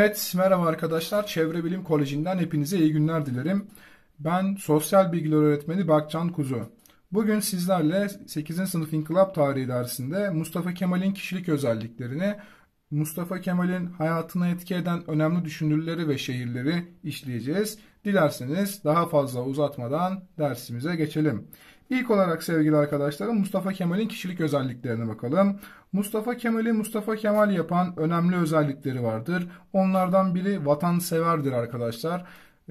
Evet, merhaba arkadaşlar. Çevre Bilim Koleji'nden hepinize iyi günler dilerim. Ben sosyal bilgiler öğretmeni Berkcan Kuzu. Bugün sizlerle 8. sınıf İnkılap Tarihi dersinde Mustafa Kemal'in kişilik özelliklerini, Mustafa Kemal'in hayatına etki eden önemli düşünürleri ve şehirleri işleyeceğiz. Dilerseniz daha fazla uzatmadan dersimize geçelim. İlk olarak sevgili arkadaşlarım Mustafa Kemal'in kişilik özelliklerine bakalım. Mustafa Kemal'i Mustafa Kemal yapan önemli özellikleri vardır. Onlardan biri vatanseverdir arkadaşlar.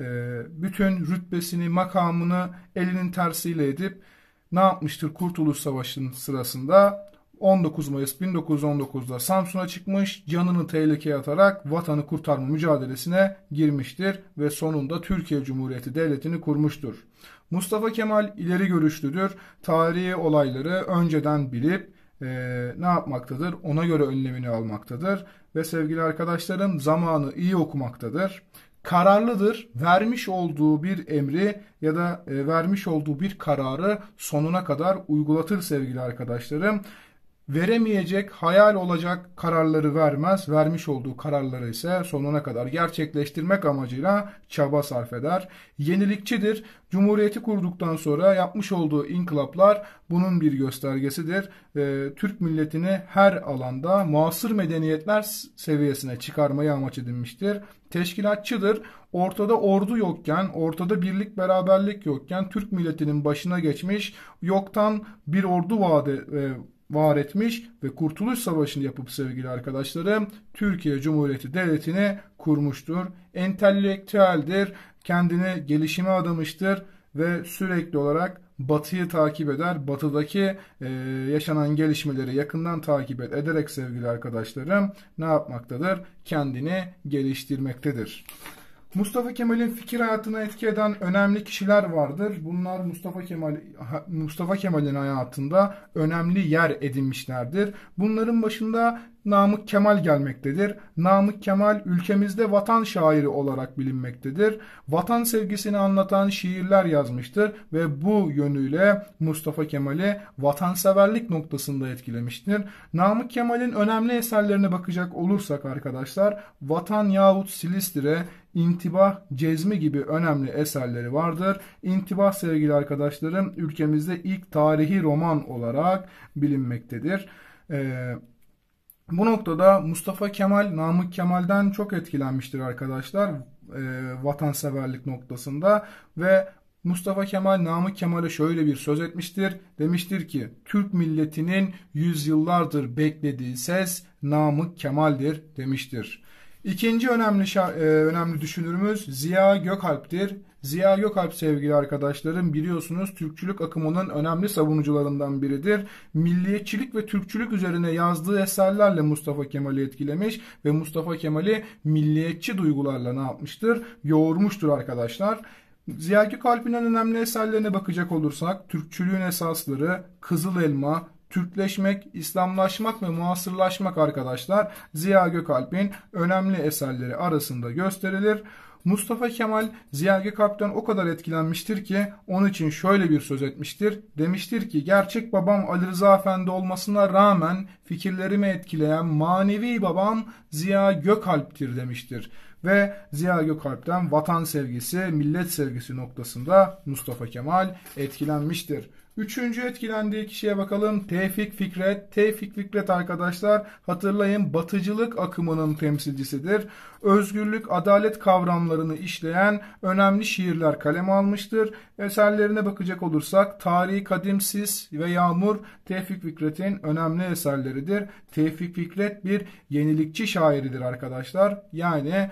Bütün rütbesini, makamını elinin tersiyle edip ne yapmıştır? Kurtuluş Savaşı'nın sırasında 19 Mayıs 1919'da Samsun'a çıkmış, canını tehlikeye atarak vatanı kurtarma mücadelesine girmiştir ve sonunda Türkiye Cumhuriyeti Devleti'ni kurmuştur. Mustafa Kemal ileri görüşlüdür. Tarihi olayları önceden bilip ne yapmaktadır? Ona göre önlemini almaktadır. Ve sevgili arkadaşlarım zamanı iyi okumaktadır. Kararlıdır. Vermiş olduğu bir emri ya da vermiş olduğu bir kararı sonuna kadar uygulatır sevgili arkadaşlarım. Veremeyecek, hayal olacak kararları vermez. Vermiş olduğu kararları ise sonuna kadar gerçekleştirmek amacıyla çaba sarf eder. Yenilikçidir. Cumhuriyeti kurduktan sonra yapmış olduğu inkılaplar bunun bir göstergesidir. Türk milletini her alanda muasır medeniyetler seviyesine çıkarmayı amaç edinmiştir. Teşkilatçıdır. Ortada ordu yokken, ortada birlik beraberlik yokken Türk milletinin başına geçmiş, yoktan bir ordu var etmiş ve Kurtuluş Savaşı'nı yapıp sevgili arkadaşlarım Türkiye Cumhuriyeti Devleti'ni kurmuştur. Entelektüeldir, kendini gelişime adamıştır ve sürekli olarak Batı'yı takip eder. Batı'daki yaşanan gelişmeleri yakından takip ederek sevgili arkadaşlarım ne yapmaktadır? Kendini geliştirmektedir. Mustafa Kemal'in fikir hayatına etki eden önemli kişiler vardır. Bunlar Mustafa Kemal'in hayatında önemli yer edinmişlerdir. Bunların başında Namık Kemal gelmektedir. Namık Kemal ülkemizde vatan şairi olarak bilinmektedir. Vatan sevgisini anlatan şiirler yazmıştır ve bu yönüyle Mustafa Kemal'i vatanseverlik noktasında etkilemiştir. Namık Kemal'in önemli eserlerine bakacak olursak arkadaşlar, Vatan yahut Silistire, İntibah, Cezmi gibi önemli eserleri vardır. İntibah sevgili arkadaşlarım ülkemizde ilk tarihi roman olarak bilinmektedir. Bu noktada Mustafa Kemal, Namık Kemal'den çok etkilenmiştir arkadaşlar vatanseverlik noktasında ve Mustafa Kemal Namık Kemal'e şöyle bir söz etmiştir. Demiştir ki Türk milletinin yüzyıllardır beklediği ses Namık Kemal'dir demiştir. İkinci önemli düşünürümüz Ziya Gökalp'tir. Ziya Gökalp sevgili arkadaşlarım biliyorsunuz Türkçülük akımının önemli savunucularından biridir. Milliyetçilik ve Türkçülük üzerine yazdığı eserlerle Mustafa Kemal'i etkilemiş ve Mustafa Kemal'i milliyetçi duygularla ne yapmıştır? Yoğurmuştur arkadaşlar. Ziya Gökalp'in önemli eserlerine bakacak olursak Türkçülüğün esasları, Kızıl Elma, Türkleşmek, İslamlaşmak ve muasırlaşmak arkadaşlar Ziya Gökalp'in önemli eserleri arasında gösterilir. Mustafa Kemal Ziya Gökalp'ten o kadar etkilenmiştir ki onun için şöyle bir söz etmiştir. Demiştir ki gerçek babam Ali Rıza Efendi olmasına rağmen fikirlerimi etkileyen manevi babam Ziya Gökalp'tir demiştir. Ve Ziya Gökalp'ten vatan sevgisi, millet sevgisi noktasında Mustafa Kemal etkilenmiştir. Üçüncü etkilendiği kişiye bakalım. Tevfik Fikret. Tevfik Fikret arkadaşlar hatırlayın batıcılık akımının temsilcisidir. Özgürlük, adalet kavramlarını işleyen önemli şiirler kaleme almıştır. Eserlerine bakacak olursak Tarihi Kadim Sis ve Yağmur Tevfik Fikret'in önemli eserleridir. Tevfik Fikret bir yenilikçi şairidir arkadaşlar. Yani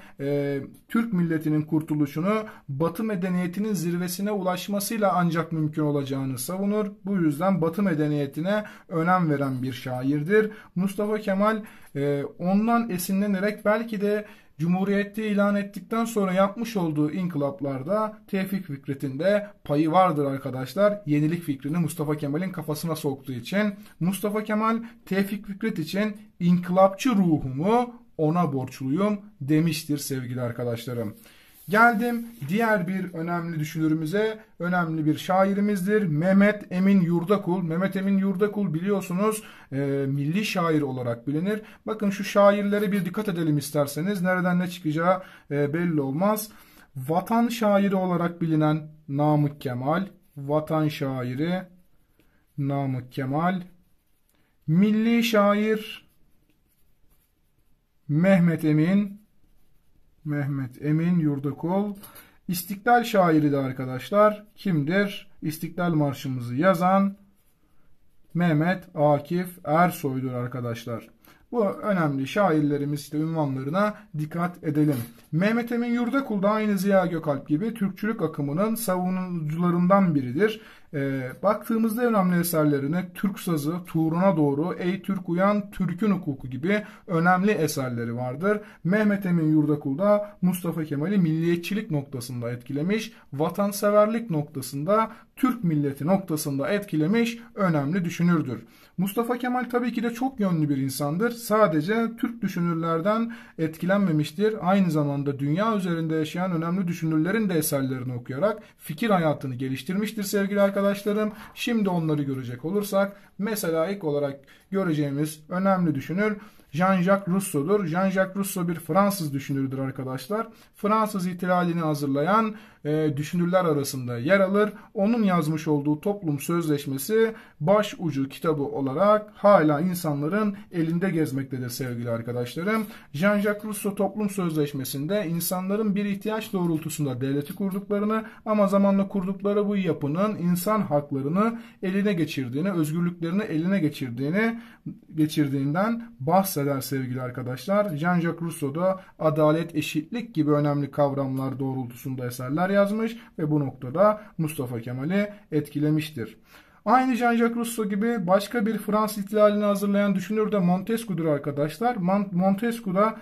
Türk milletinin kurtuluşunu Batı medeniyetinin zirvesine ulaşmasıyla ancak mümkün olacağını savunur. Bu yüzden Batı medeniyetine önem veren bir şairdir. Mustafa Kemal ondan esinlenerek belki de Cumhuriyeti ilan ettikten sonra yapmış olduğu inkılaplarda Tevfik Fikret'in de payı vardır arkadaşlar. Yenilik fikrini Mustafa Kemal'in kafasına soktuğu için Mustafa Kemal Tevfik Fikret için inkılapçı ruhumu ona borçluyum demiştir sevgili arkadaşlarım. Geldim diğer bir önemli düşünürümüze, önemli bir şairimizdir. Mehmet Emin Yurdakul. Mehmet Emin Yurdakul biliyorsunuz milli şair olarak bilinir. Bakın şu şairlere bir dikkat edelim isterseniz. Nereden ne çıkacağı belli olmaz. Vatan şairi olarak bilinen Namık Kemal. Vatan şairi Namık Kemal. Milli şair Mehmet Emin. Mehmet Emin Yurdakul. İstiklal şairi de arkadaşlar kimdir? İstiklal Marşımızı yazan Mehmet Akif Ersoy'dur arkadaşlar. Bu önemli şairlerimiz de ünvanlarına dikkat edelim. Mehmet Emin Yurdakul da aynı Ziya Gökalp gibi Türkçülük akımının savunucularından biridir. Baktığımızda önemli eserlerine Türk Sazı, Tuğruna Doğru, Ey Türk Uyan, Türk'ün Hukuku gibi önemli eserleri vardır. Mehmet Emin Yurdakul da Mustafa Kemal'i milliyetçilik noktasında etkilemiş, vatanseverlik noktasında, Türk milleti noktasında etkilemiş önemli düşünürdür. Mustafa Kemal tabii ki de çok yönlü bir insandır. Sadece Türk düşünürlerden etkilenmemiştir. Aynı zamanda dünya üzerinde yaşayan önemli düşünürlerin de eserlerini okuyarak fikir hayatını geliştirmiştir sevgili arkadaşlarım. Şimdi onları görecek olursak mesela ilk olarak göreceğimiz önemli düşünür Jean-Jacques Rousseau'dur. Jean-Jacques Rousseau bir Fransız düşünürdür arkadaşlar. Fransız ihtilalini hazırlayan düşünürler arasında yer alır. Onun yazmış olduğu Toplum Sözleşmesi başucu kitabı olarak hala insanların elinde gezmektedir sevgili arkadaşlarım. Jean-Jacques Rousseau Toplum Sözleşmesi'nde insanların bir ihtiyaç doğrultusunda devleti kurduklarını ama zamanla kurdukları bu yapının insan haklarını eline geçirdiğini, özgürlüklerini eline geçirdiğinden bahseder sevgili arkadaşlar. Jean-Jacques Rousseau da adalet, eşitlik gibi önemli kavramlar doğrultusunda eserler yazmış ve bu noktada Mustafa Kemal'i etkilemiştir. Aynı Jean-Jacques Rousseau gibi başka bir Fransız ihtilalini hazırlayan düşünür de Montesquieu'dur arkadaşlar. Montesquieu da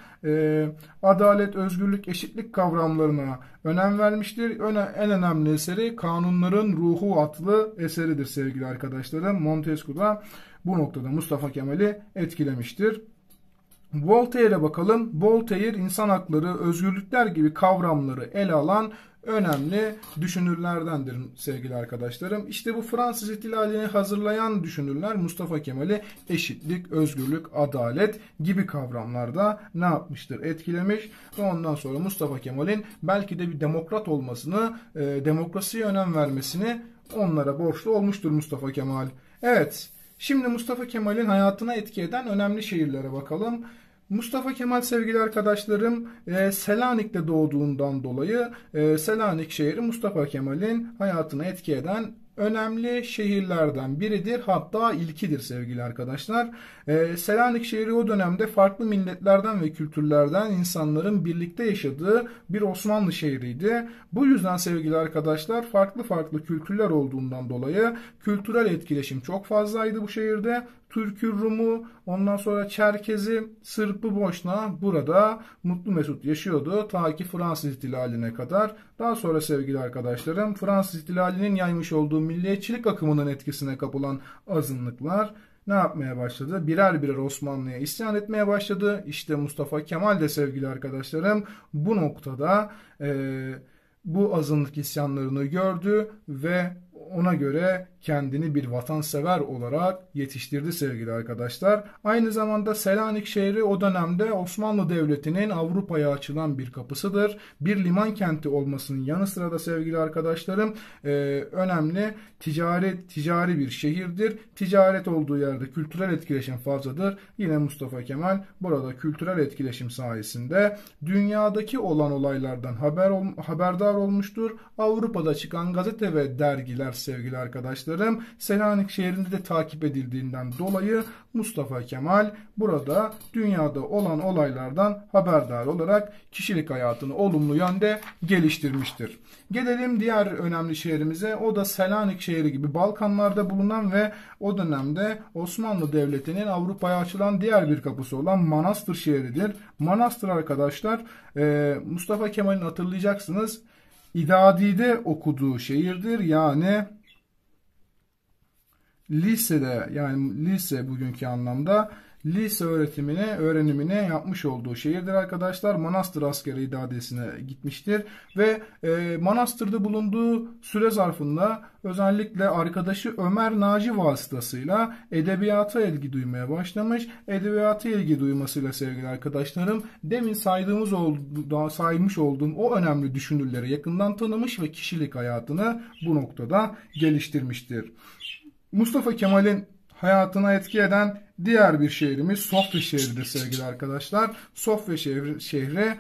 adalet, özgürlük, eşitlik kavramlarına önem vermiştir. En önemli eseri Kanunların Ruhu adlı eseridir sevgili arkadaşlarım. Montesquieu da bu noktada Mustafa Kemal'i etkilemiştir. Voltaire'e bakalım. Voltaire insan hakları, özgürlükler gibi kavramları ele alan önemli düşünürlerdendir sevgili arkadaşlarım. İşte bu Fransız ihtilalini hazırlayan düşünürler Mustafa Kemal'i eşitlik, özgürlük, adalet gibi kavramlarda ne yapmıştır? Etkilemiş ve ondan sonra Mustafa Kemal'in belki de bir demokrat olmasını, demokrasiye önem vermesini onlara borçlu olmuştur Mustafa Kemal. Evet, şimdi Mustafa Kemal'in hayatına etki eden önemli şehirlere bakalım. Mustafa Kemal sevgili arkadaşlarım Selanik'te doğduğundan dolayı Selanik şehri Mustafa Kemal'in hayatına etki eden önemli şehirlerden biridir. Hatta ilkidir sevgili arkadaşlar. Selanik şehri o dönemde farklı milletlerden ve kültürlerden insanların birlikte yaşadığı bir Osmanlı şehriydi. Bu yüzden sevgili arkadaşlar farklı farklı kültürler olduğundan dolayı kültürel etkileşim çok fazlaydı bu şehirde. Türk'ü, Rum'u, ondan sonra Çerkez'i, Sırp'ı, Boşna burada mutlu mesut yaşıyordu ta ki Fransız ihtilaline kadar. Daha sonra sevgili arkadaşlarım Fransız ihtilalinin yaymış olduğu milliyetçilik akımının etkisine kapılan azınlıklar ne yapmaya başladı? Birer birer Osmanlı'ya isyan etmeye başladı. İşte Mustafa Kemal de sevgili arkadaşlarım bu noktada bu azınlık isyanlarını gördü ve ona göre kendini bir vatansever olarak yetiştirdi sevgili arkadaşlar. Aynı zamanda Selanik şehri o dönemde Osmanlı Devleti'nin Avrupa'ya açılan bir kapısıdır. Bir liman kenti olmasının yanı sıra da sevgili arkadaşlarım önemli ticari bir şehirdir. Ticaret olduğu yerde kültürel etkileşim fazladır. Yine Mustafa Kemal burada kültürel etkileşim sayesinde dünyadaki olan olaylardan haberdar olmuştur. Avrupa'da çıkan gazete ve dergiler sevgili arkadaşlarım Selanik şehrinde de takip edildiğinden dolayı Mustafa Kemal burada dünyada olan olaylardan haberdar olarak kişilik hayatını olumlu yönde geliştirmiştir. Gelelim diğer önemli şehrimize. O da Selanik şehri gibi Balkanlarda bulunan ve o dönemde Osmanlı Devleti'nin Avrupa'ya açılan diğer bir kapısı olan Manastır şehridir. Manastır arkadaşlar Mustafa Kemal'in hatırlayacaksınız İdadi'de okuduğu şehirdir. Yani lisede, yani lise bugünkü anlamda lise öğrenimini yapmış olduğu şehirdir arkadaşlar. Manastır Askeri İdadesi'ne gitmiştir ve manastırda bulunduğu süre zarfında özellikle arkadaşı Ömer Naci vasıtasıyla edebiyata ilgi duymaya başlamış. Edebiyata ilgi duymasıyla sevgili arkadaşlarım, demin saymış olduğum o önemli düşünürleri yakından tanımış ve kişilik hayatını bu noktada geliştirmiştir. Mustafa Kemal'in hayatına etki eden diğer bir şehrimiz Sofya şehridir sevgili arkadaşlar. Sofya şehri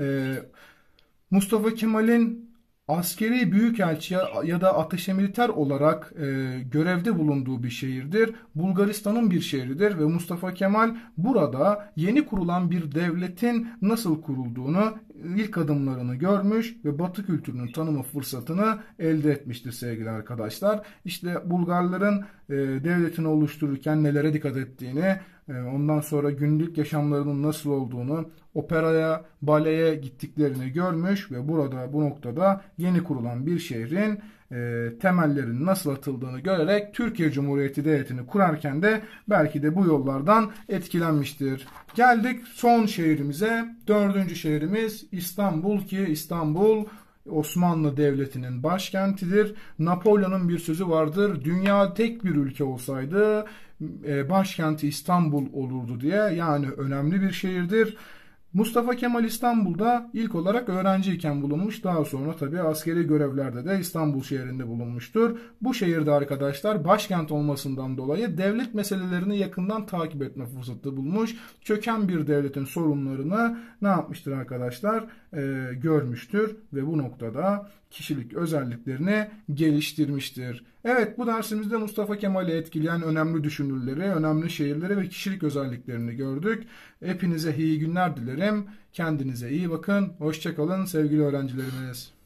Mustafa Kemal'in askeri büyükelçi ya da ateşe militer olarak görevde bulunduğu bir şehirdir. Bulgaristan'ın bir şehridir ve Mustafa Kemal burada yeni kurulan bir devletin nasıl kurulduğunu, ilk adımlarını görmüş ve Batı kültürünün tanıma fırsatını elde etmiştir sevgili arkadaşlar. İşte Bulgarların devletini oluştururken nelere dikkat ettiğini, ondan sonra günlük yaşamlarının nasıl olduğunu, operaya, baleye gittiklerini görmüş ve bu noktada yeni kurulan bir şehrin temellerinin nasıl atıldığını görerek Türkiye Cumhuriyeti Devleti'ni kurarken de belki de bu yollardan etkilenmiştir. Geldik son şehrimize. Dördüncü şehrimiz İstanbul, ki İstanbul Osmanlı Devleti'nin başkentidir. Napolyon'un bir sözü vardır: dünya tek bir ülke olsaydı başkenti İstanbul olurdu diye. Yani önemli bir şehirdir. Mustafa Kemal İstanbul'da ilk olarak öğrenciyken bulunmuş. Daha sonra tabii askeri görevlerde de İstanbul şehrinde bulunmuştur. Bu şehirde arkadaşlar başkent olmasından dolayı devlet meselelerini yakından takip etme fırsatı bulmuş. Çöken bir devletin sorunlarını ne yapmıştır arkadaşlar? Görmüştür ve bu noktada kişilik özelliklerini geliştirmiştir. Evet, bu dersimizde Mustafa Kemal'i etkileyen önemli düşünürleri, önemli şehirleri ve kişilik özelliklerini gördük. Hepinize iyi günler dilerim. Kendinize iyi bakın. Hoşça kalın sevgili öğrencilerimiz.